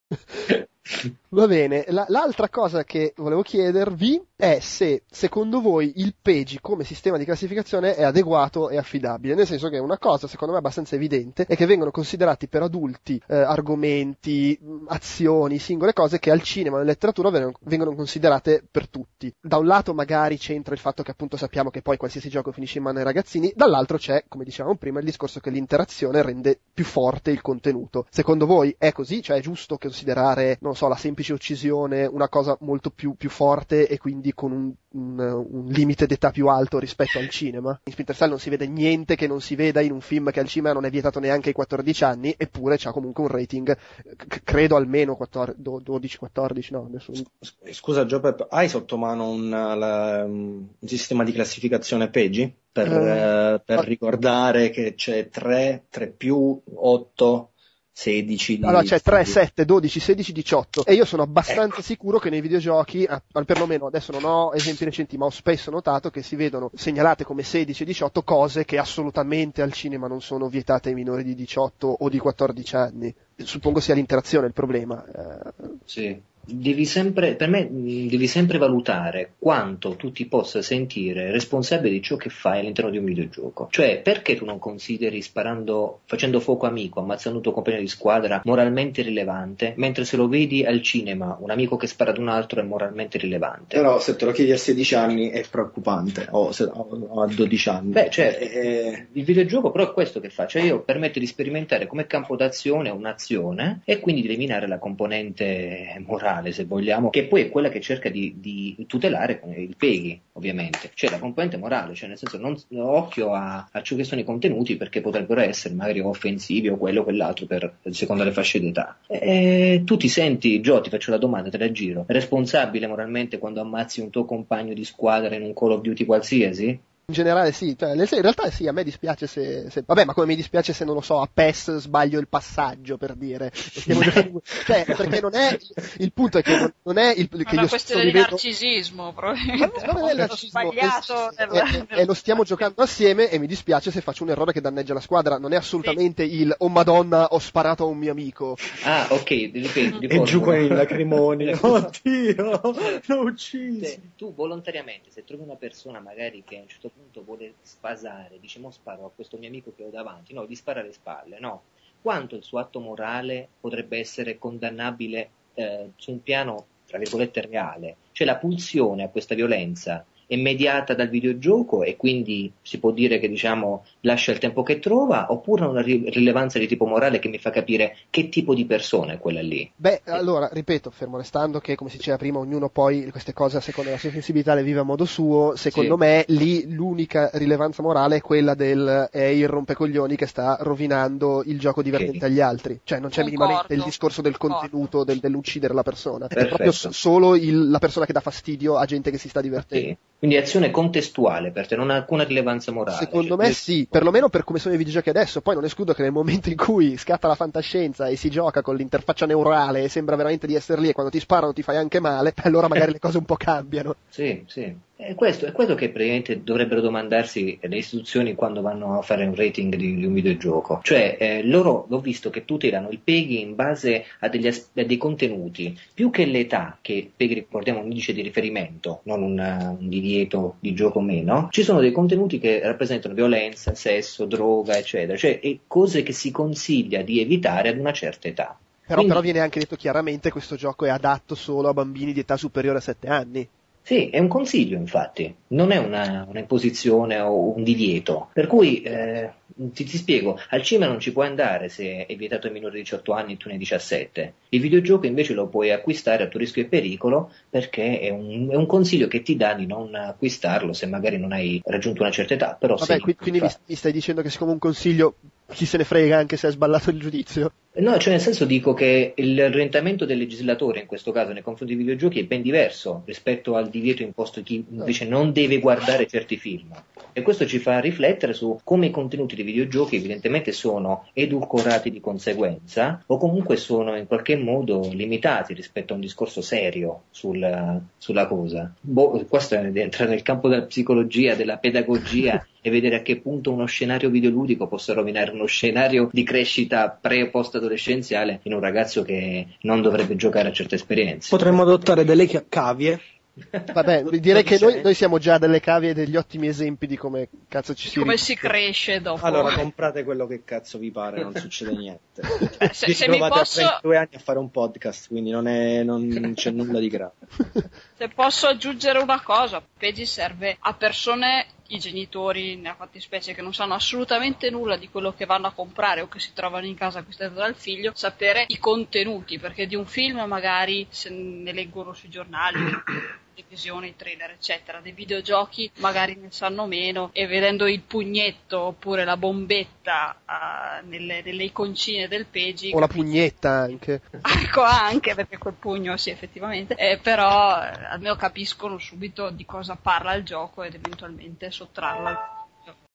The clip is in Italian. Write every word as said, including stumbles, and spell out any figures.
Va bene, la- l'altra cosa che volevo chiedervi è se secondo voi il PEGI come sistema di classificazione è adeguato e affidabile, nel senso che una cosa secondo me abbastanza evidente è che vengono considerati per adulti eh, argomenti, mh, azioni, singole cose che al cinema e alla letteratura vengono, vengono considerate per tutti. Da un lato magari c'entra il fatto che appunto sappiamo che poi qualsiasi gioco finisce in mano ai ragazzini, dall'altro c'è, come dicevamo prima, il discorso che l'interazione rende più forte il contenuto. Secondo voi è così? Cioè è giusto considerare, non so, la semplice uccisione una cosa molto più, più forte e quindi con un, un, un limite d'età più alto rispetto al cinema? In Splinter Cell non si vede niente che non si veda in un film che al cinema non è vietato neanche ai quattordici anni, eppure c'ha comunque un rating, c- credo almeno quattordici, dodici quattordici, no, adesso... Scusa Giuseppe, hai sotto mano un, la- un sistema di classificazione PEGI per, Uh, eh, per ricordare che c'è tre, tre più, otto, sedici Allora di... c'è tre, sette, dodici, sedici, diciotto e io sono abbastanza Ecco. sicuro che nei videogiochi, ah, perlomeno adesso non ho esempi recenti, ma ho spesso notato che si vedono segnalate come sedici e diciotto cose che assolutamente al cinema non sono vietate ai minori di diciotto o di quattordici anni. Suppongo sia l'interazione il problema. Eh, Sì. Devi sempre, per me, mh, devi sempre valutare quanto tu ti possa sentire responsabile di ciò che fai all'interno di un videogioco. Cioè, perché tu non consideri sparando, facendo fuoco amico, ammazzando il tuo compagno di squadra moralmente rilevante, mentre se lo vedi al cinema, un amico che spara ad un altro è moralmente rilevante. Però se te lo chiedi a sedici anni è preoccupante, o, se, o a dodici anni. Beh, certo, Eh, il videogioco però è questo che fa, cioè io permette di sperimentare come campo d'azione un'azione e quindi di eliminare la componente morale, se vogliamo, che poi è quella che cerca di, di tutelare con il PEGI, ovviamente, cioè la componente morale, cioè nel senso non occhio a, a ciò che sono i contenuti perché potrebbero essere magari offensivi o quello o quell'altro per, secondo le fasce d'età. E tu ti senti, Gio, ti faccio la domanda, te la giro, responsabile moralmente quando ammazzi un tuo compagno di squadra in un Call of Duty qualsiasi? In generale sì, cioè, nel- in realtà sì, a me dispiace se, se- vabbè, ma come mi dispiace se non lo so, a PES sbaglio il passaggio, per dire. Stiamo giocando- cioè, perché non è, il punto è che non, non è il, che Una io questione mi di vedo, narcisismo, ma probabilmente. non è il Ho narcisismo, sbagliato è, nel, è- è- nel- è lo stiamo giocando assieme e mi dispiace se faccio un errore che danneggia la squadra, non è assolutamente il, oh madonna, ho sparato a un mio amico. Ah, ok, ripeto, e giù con i riformulo. lacrimoni. Oddio, l'ho ucciso. Se tu volontariamente, se trovi una persona magari che a un certo punto vuole spasare, dice mo sparo a questo mio amico che ho davanti, no, gli spara alle spalle, no? Quanto il suo atto morale potrebbe essere condannabile eh, su un piano, tra virgolette, reale? Cioè la pulsione a questa violenza è mediata dal videogioco e quindi si può dire che diciamo lascia il tempo che trova, oppure ha una ri- rilevanza di tipo morale che mi fa capire che tipo di persona è quella lì? Beh, allora, ripeto, fermo restando che, come si diceva prima, ognuno poi queste cose a seconda della sua sensibilità le vive a modo suo, secondo Sì. me lì l'unica rilevanza morale è quella del è il rompecoglioni che sta rovinando il gioco divertente Ok. agli altri, cioè non c'è Concordo, minimamente il discorso del concordo. contenuto, del- dell'uccidere la persona, è Perfetto. proprio s- solo il- la persona che dà fastidio a gente che si sta divertendo. Ok. Quindi azione contestuale per te, non ha alcuna rilevanza morale. Secondo Cioè, me sì, perlomeno per come sono i videogiochi adesso, poi non escludo che nel momento in cui scatta la fantascienza e si gioca con l'interfaccia neurale e sembra veramente di essere lì e quando ti sparano ti fai anche male, allora magari le cose un po' cambiano. Sì, sì. È questo, è quello che praticamente dovrebbero domandarsi le istituzioni quando vanno a fare un rating di, di un videogioco. Cioè, eh, loro, l'ho visto che tutelano il PEGI in base a, degli as- a dei contenuti, più che l'età, che PEGI ricordiamo è un indice di riferimento, non un, un divieto di gioco o meno. Ci sono dei contenuti che rappresentano violenza, sesso, droga, eccetera, cioè e cose che si consiglia di evitare ad una certa età. Però, Quindi, però viene anche detto chiaramente che questo gioco è adatto solo a bambini di età superiore a sette anni. sì, è un consiglio infatti, non è una, una imposizione o un divieto, per cui eh, ti, ti spiego, al cinema non ci puoi andare se è vietato ai minori di diciotto anni e tu ne hai diciassette, il videogioco invece lo puoi acquistare a tuo rischio e pericolo perché è un, è un consiglio che ti dà di non acquistarlo se magari non hai raggiunto una certa età, però Vabbè, sì, qui- quindi mi, infatti. mi stai dicendo che siccome un consiglio chi se ne frega anche se è sballato il giudizio? No, cioè nel senso dico che il orientamento del legislatore in questo caso nei confronti dei videogiochi è ben diverso rispetto al divieto imposto a chi invece non deve guardare certi film. E questo ci fa riflettere su come i contenuti dei videogiochi evidentemente sono edulcorati di conseguenza o comunque sono in qualche modo limitati rispetto a un discorso serio sul, sulla cosa. Boh, questo entra nel campo della psicologia, della pedagogia e vedere a che punto uno scenario videoludico possa rovinare uno scenario di crescita pre o post adolescenziale in un ragazzo che non dovrebbe giocare a certe esperienze. Potremmo adottare delle cavie. Vabbè, direi che noi, noi siamo già delle cavie e degli ottimi esempi di come cazzo ci si come ri- si cresce dopo. Allora comprate quello che cazzo vi pare, non succede niente. Beh, se, vi se mi trovate posso... a trentadue anni a fare un podcast, quindi non, è, non c'è nulla di grave. Se posso aggiungere una cosa, Peggy serve a persone, i genitori nella fattispecie, che non sanno assolutamente nulla di quello che vanno a comprare o che si trovano in casa acquistato dal figlio, sapere i contenuti, perché di un film magari se ne leggono sui giornali, televisione, i trailer eccetera, dei videogiochi magari ne sanno meno, e vedendo il pugnetto oppure la bombetta uh, nelle, nelle iconcine del Peggy, o la pugnetta anche, ecco, anche perché quel pugno sì effettivamente, eh, però eh, almeno capiscono subito di cosa parla il gioco ed eventualmente sottrarlo al